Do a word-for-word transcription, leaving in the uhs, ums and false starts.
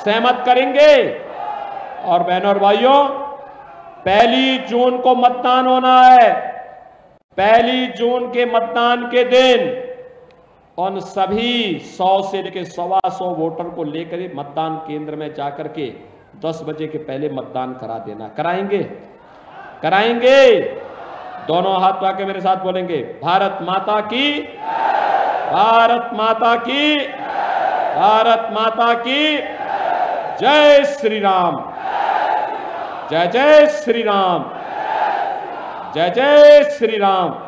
सहमत करेंगे। और बहनों और भाइयों, पहली जून को मतदान होना है। पहली जून के मतदान के दिन उन सभी सौ से लेकर सवा सौ वोटर को लेकर मतदान केंद्र में जाकर के दस बजे के पहले मतदान करा देना। कराएंगे कराएंगे दोनों हाथ उठा के मेरे साथ बोलेंगे, भारत माता की, भारत माता की, भारत माता की जय श्री राम, जय जय श्री राम, जय जय श्री राम।